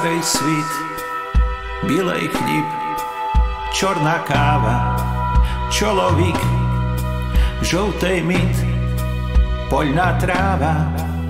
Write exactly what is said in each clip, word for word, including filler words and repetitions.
Starej svit, bielej chlíb, čorná káva, čolovík, žltej myt, poľná tráva.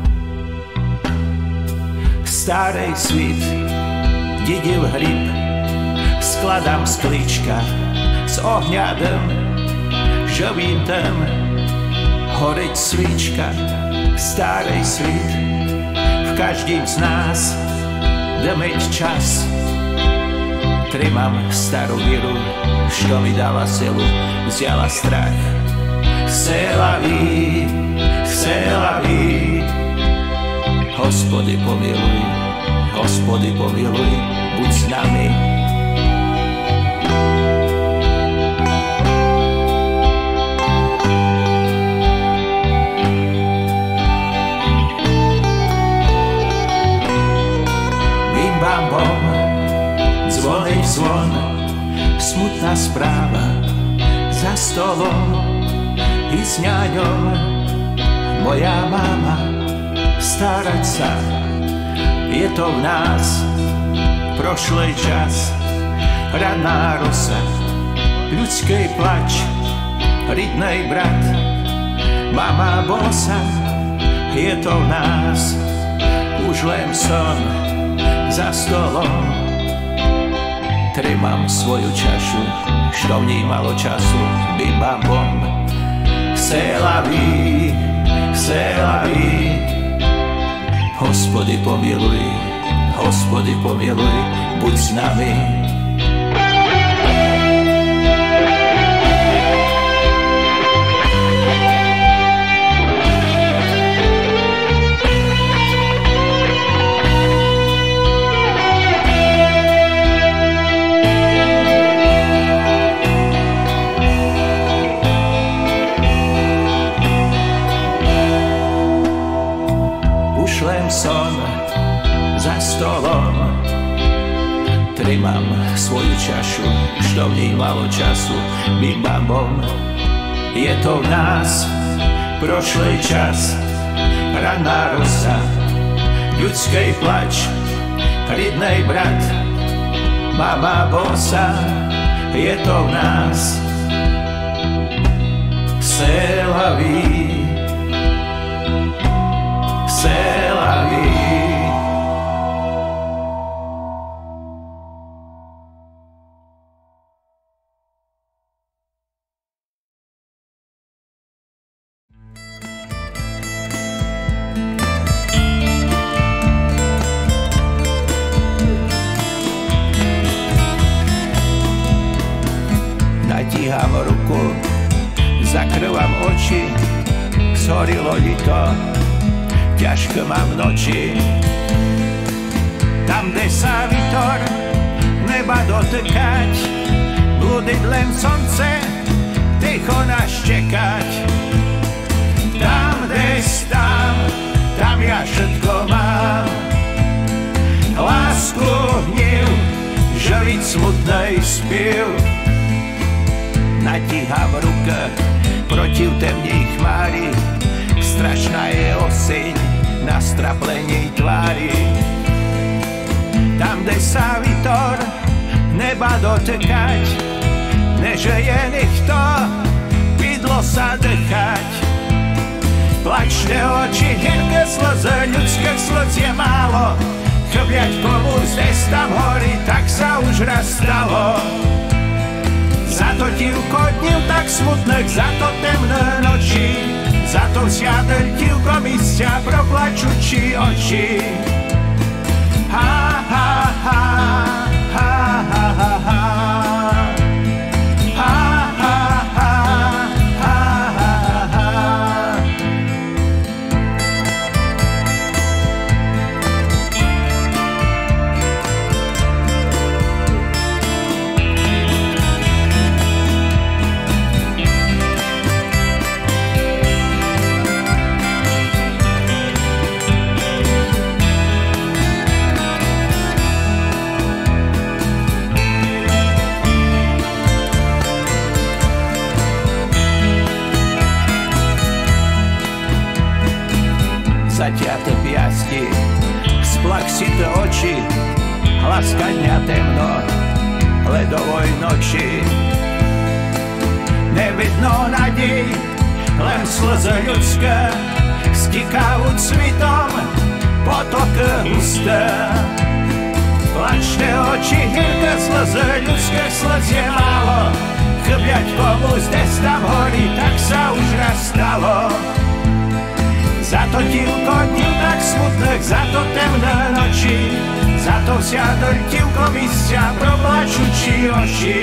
Starej svit, dediv hryb, skladám z klíčka, s ohňadom, žovím tam, horeť svíčka. Starej svit, v každým z nás dmeť čas. Trimam starú víru, što mi dala silu, vzala strach. Selaví, selaví, Hospody pomiluj, Hospody pomiluj, buď s nami. Bim bam bom, zvonej zvon, smutná správa za stolom i s ňaňom moja mama. Starať sa, je to v nás, prošlej čas, raná rosa, ľudskej plač, rydnej brat, mama bosa, je to v nás, už len son za stolom. Trimam svoju čašu, što v ní malo času, bim bam bom, selaví, selaví. Hospody pomiluj, Hospody pomiluj, buď s nami. Ušlem son za stolom, trimam svoju čašu, što v ní malo času, bim bam bom, je to v nás, prošlej čas, raná rosa, ľudskej plač, rydnej brat, mama bosa, je to v nás. Selaví, selaví. Natíham ruku, zakrývam oči, zhorilo to, ťažko mám noči. Tam, kde sa vítor neba dotykať, blúdiť len slnce, ticho nás čekať. Tam, kde stám, tam ja všetko mám, lásku, hnev, živiť smutnej spiev. Natíham ruka proti temnej chmári, strašná je oseň na straplení tvári. Tam, kde sa vítor neba dotykať, nežeje nikto, bydlo sa dýchať. Plačte oči, hirké slzy, ľudských slz je málo, chviať komu zdесь tam horí, tak sa už raz stalo. Za to ti ukodnil tak smutných, za to temné noči, za to zjadel divko místia proplačuči oči. Ha, ha, ha, ha, ha, ha, ha. Ha, ha, ha, ha, ha, ha. Zaťaté piasti, splachsité oči, láska dňa temno ledovoj noči. Nevidno nádej, len slze ľudské stikajúc svitom potoky husté. Plačné oči, hirké slzy, ľudské slz je málo, chbyať komu zde stav horí, tak sa už raz stalo. Za to divko dní tak smutných, za to temné noči, za to vsiadol divko misťa proplačuči oči.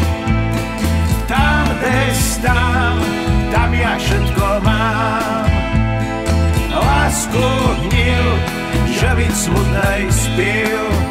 Tam, kde stám, tam ja všetko mám. Lásku hnil, že byť smutnej spil.